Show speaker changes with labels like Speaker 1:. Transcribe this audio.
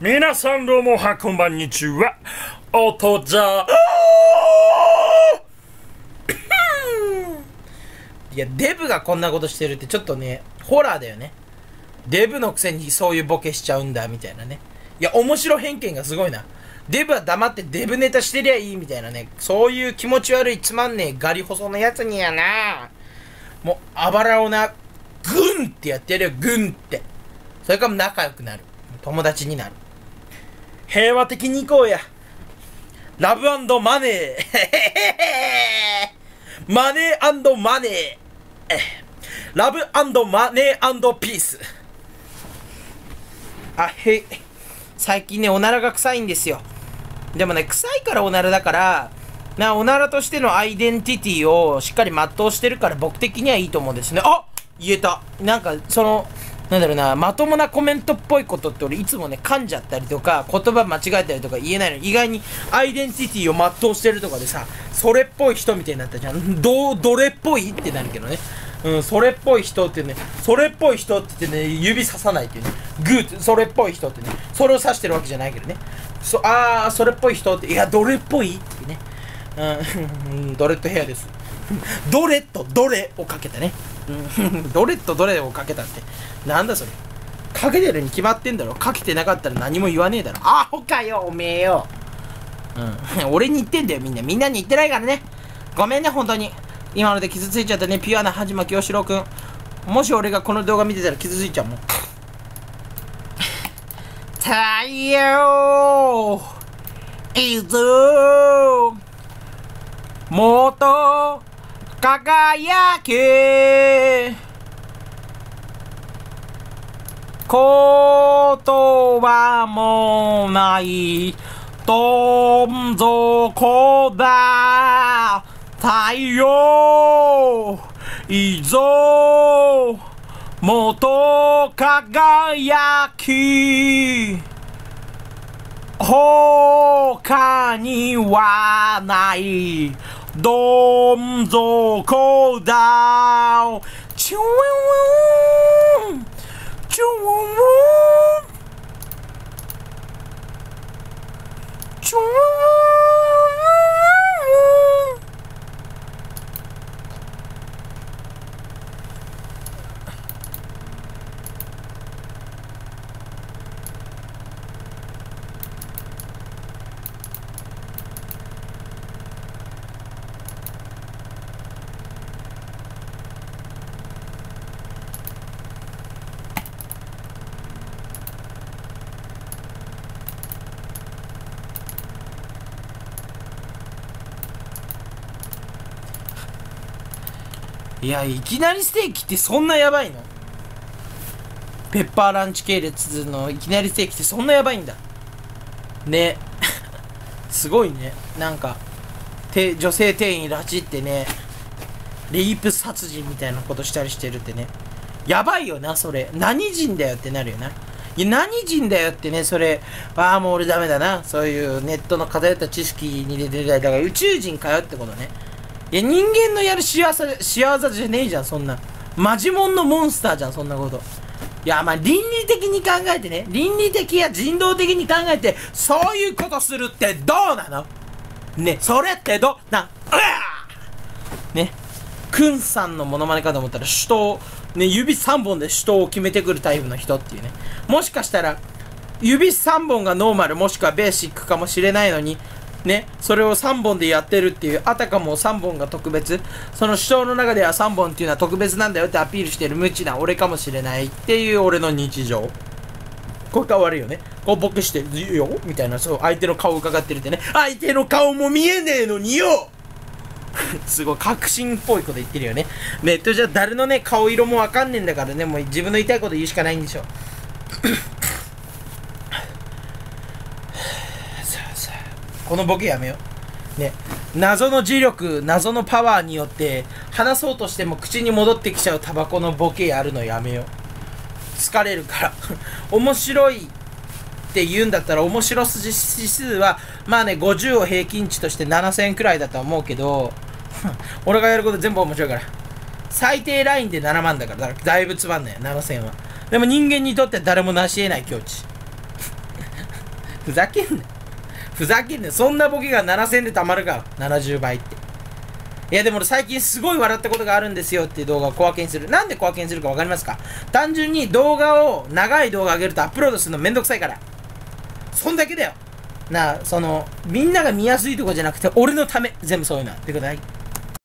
Speaker 1: 皆さんどうもこんばんにちは。音じゃ
Speaker 2: いや、デブがこんなことしてるってちょっとね、ホラーだよね。デブのくせにそういうボケしちゃうんだみたいなね。いや、面白偏見がすごいな。デブは黙ってデブネタしてりゃいいみたいなね。そういう気持ち悪いつまんねえガリ細のやつにやな。もうあばらをな、グンってやってやるよ、グンって。それから仲良くなる。友達になる。平和的に行こうや。ラブ&マネーマネー&マネーラブ&マネー&ピース。最近ね、おならが臭いんですよ。でもね、臭いからおならだから、おならとしてのアイデンティティをしっかり全うしてるから僕的にはいいと思うんですね。あ、言えた。なんか、なんだろうな、まともなコメントっぽいことって俺いつもね、噛んじゃったりとか、言葉間違えたりとか言えないの。意外にアイデンティティを全うしてるとかでさ、それっぽい人みたいになったじゃん。どれっぽいってなるけどね。それっぽい人ってね、それっぽい人って言ってね、指ささないっていうね。グーって、それっぽい人ってね、それを指してるわけじゃないけどね。それっぽい人って、いや、どれっぽいってね。ドレッドヘアです。ドレとドレをかけたね。ドレとドレをかけたって。なんだそれ。かけてるに決まってんだろ。かけてなかったら何も言わねえだろ。アホかよ、おめえよ。俺に言ってんだよ、みんな。みんなに言ってないからね。ごめんね、本当に。今ので傷ついちゃったね、ピュアなはじまきよしろうくん。もし俺がこの動画見てたら傷ついちゃうもん。太陽いずもっと輝け、言葉もないどん底だ、太陽いぞもっと輝き、他にはないどん底だ、チューンチューンチューン。いや、いきなりステーキってそんなやばいの？ペッパーランチ系列のいきなりステーキってそんなやばいんだね。すごいね。なんか女性店員拉致ってね、レイプ殺人みたいなことしたりしてるってね、やばいよな。それ何人だよってなるよな。いや、何人だよってね。それもう俺ダメだな。そういうネットの偏った知識に出てたり、だから宇宙人かよってことね。いや、人間のやる仕業じゃねえじゃん、そんな。マジモンのモンスターじゃん、そんなこと。いや、倫理的に考えてね。倫理的や人道的に考えて、そういうことするってどうなのね、それってね、クンさんのモノマネかと思ったら、手刀、ね、指3本で手刀を決めてくるタイプの人っていうね。もしかしたら、指3本がノーマルもしくはベーシックかもしれないのに、ね、それを3本でやってるっていう、あたかも3本が特別、その主張の中では3本っていうのは特別なんだよってアピールしてる無知な俺かもしれないっていう俺の日常。これ変わるよね。こう僕してるよみたいな、そう相手の顔を伺ってるってね。相手の顔も見えねえのによすごい確信っぽいこと言ってるよね。ネットじゃ誰のね顔色もわかんねえんだからね、もう自分の言いたいこと言うしかないんでしょ。このボケやめようね。謎の磁力、謎のパワーによって話そうとしても口に戻ってきちゃうタバコのボケやるのやめよう。疲れるから面白いって言うんだったら面白指数はまあね50を平均値として7000くらいだとは思うけど俺がやること全部面白いから、最低ラインで7万だからだいぶつまんないよ7000は。でも人間にとっては誰も成し得ない境地ふざけんな。ふざけんな。そんなボケが7000で貯まるか。70倍って。いやでも俺最近すごい笑ったことがあるんですよっていう動画を小分けにする。なんで小分けにするかわかりますか？単純に動画を、長い動画上げるとアップロードするのめんどくさいから。そんだけだよ。みんなが見やすいとかじゃなくて、俺のため。全部そういうのは。ってことはい。